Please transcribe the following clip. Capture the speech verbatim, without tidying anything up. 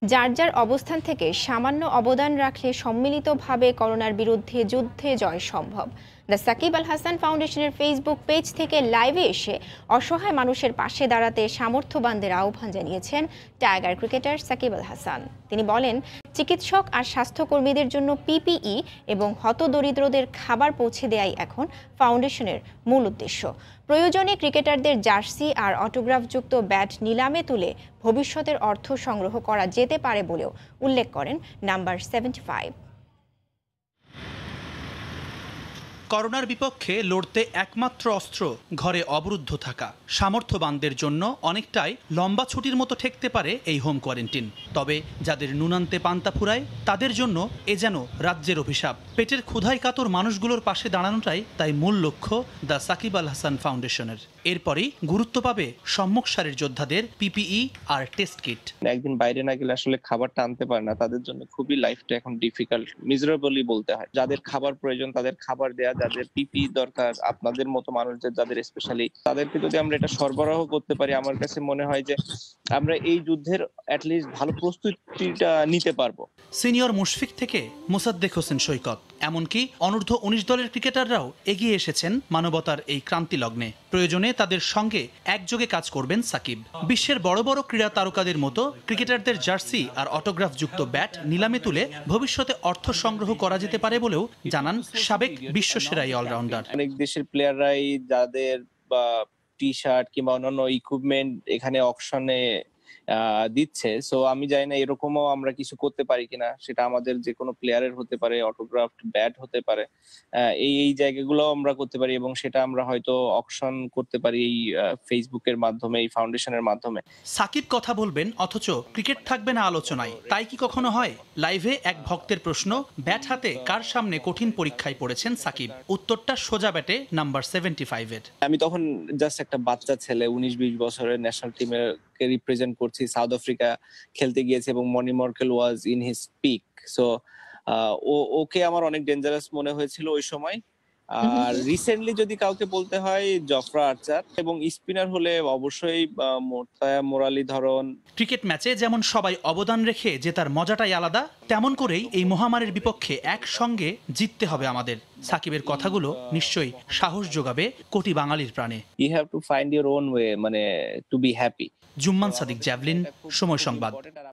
যার যার অবস্থান থেকে সামান্য অবদান রাখলে সম্মিলিতভাবে করোনার বিরুদ্ধে যুদ্ধে জয় সম্ভব। দ্য সাকিব আল হাসান ফাউন্ডেশনের ফেসবুক পেজ থেকে লাইভে এসে অসহায় মানুষের পাশে দাঁড়াতে সামর্থ্যবানদের আহ্বান জানিয়েছেন টাইগার ক্রিকেটার সাকিব আল হাসান। তিনি বলেন, চিকিৎসক আর স্বাস্থ্যকর্মীদের জন্য পিপিই এবং হতদরিদ্রদের খাবার পৌঁছে দেয়াই এখন ফাউন্ডেশনের মূল উদ্দেশ্য। প্রয়োজনে ক্রিকেটারদের জার্সি আর অটোগ্রাফযুক্ত ব্যাট নিলামে তুলে ভবিষ্যতের অর্থ সংগ্রহ করা যেতে পারে বলেও উল্লেখ করেন নাম্বার সেভেন্টি ফাইভ। করোনার বিপক্ষে লড়তে একমাত্র অস্ত্র ঘরে অবরুদ্ধ থাকা। সামর্থ্যবানদের জন্য অনেকটাই লম্বা ছুটির মতো ঠেকতে পারে এই হোম কোয়ারেন্টিন। তবে যাদের নুনান্তে পান্তা ফুরায় তাদের জন্য এ যেন রাজ্যের অভিশাপ। পেটের ক্ষুধায় কাতর মানুষগুলোর পাশে দাঁড়ানোটাই তাই মূল লক্ষ্য দ্য সাকিব আল হাসান ফাউন্ডেশনের। এরপরই গুরুত্ব পাবে সম্মুখ সারির যোদ্ধাদের পিপিই আর টেস্ট কিট। একদিন বাইরে না গেলে আসলে খাবারটা আনতে পারে না, তাদের জন্য খুবই লাইফটা এখন ডিফিকাল্ট, মিজারেবলই বলতে হয়। যাদের খাবার প্রয়োজন তাদের খাবার দেয়া, যাদের পিপি দরকার, আপনাদের মতো মানুষদের যাদের স্পেশালি, তাদেরকে যদি আমরা এটা সরবরাহ করতে পারি, আমার কাছে মনে হয় যে আমরা এই যুদ্ধের অ্যাটলিস্ট ভালো প্রস্তুতিটা নিতে পারবো। সিনিয়র মুশফিক থেকে মোসাদ্দেক হোসেন সৈকত, এমনকি অনূর্ধ্ব উনিশ দলের ক্রিকেটাররাও এগিয়ে এসেছেন মানবতার এই ক্রান্তি লগ্নে। প্রয়োজনে তাদের সঙ্গে একযোগে কাজ করবেন সাকিব। বিশ্বের বড় বড় ক্রীড়া তারকাদের মতো ক্রিকেটারদের জার্সি আর অটোগ্রাফযুক্ত ব্যাট নিলামে তুলে ভবিষ্যতে অর্থ সংগ্রহ করা যেতে পারে বলেও জানান সাবেক বিশ্বসেরা এই অলরাউন্ডার। অনেক দেশের প্লেয়াররাই যাদের বা টি শার্ট কিংবা অন্যান্য ইকুইপমেন্ট এখানে অকশনে দিচ্ছে। সো আমি জানি না এরকমও আমরা কিছু করতে পারি কিনা, সেটা আমাদের যে কোনো প্লেয়ারের হতে পারে, অটোগ্রাফড ব্যাট হতে পারে, এই এই জায়গাগুলো আমরা করতে পারি এবং সেটা আমরা হয়তো অকশন করতে পারি এই ফেসবুকের মাধ্যমে, এই ফাউন্ডেশনের মাধ্যমে। সাকিব কথা বলবেন অথচ ক্রিকেট থাকবে না আলোচনায়, তাই কি কখনো হয়? লাইভে এক ভক্তের প্রশ্ন, ব্যাট হাতে কার সামনে কঠিন পরীক্ষায় পড়েছেন সাকিব? উত্তরটা সোজা ব্যাটে নাম্বার সেভেন্টি ফাইভ এর। আমি তখন জাস্ট একটা বাচ্চা ছেলে, উনিশ বিশ বছরের, ন্যাশনাল টিমের কে রিপ্রেজেন্ট করছি, সাউথ আফ্রিকা খেলতে গিয়েছে এবং মনি Morkel was in his peak. So ও ওকে আমার অনেক ডেঞ্জারাস মনে হয়েছিল ওই সময়। আর রিসেন্টলি যদি কাউকে বলতে হয়, জফরা আর্চার, এবং স্পিনার হলে অবশ্যই মোর্তাজা মোরালি ধরন। ক্রিকেট ম্যাচে যেমন সবাই অবদান রেখে জেতার মজাটাই আলাদা, তেমন করেই এই মহামারীর বিপক্ষে একসঙ্গে জিততে হবে আমাদের। সাকিবের কথাগুলো নিশ্চয়ই সাহস যোগাবে কোটি বাঙালির প্রাণে। You have to find your own way, মানে to be happy. Jumman Sadiq, javelin, Somoy সংবাদ।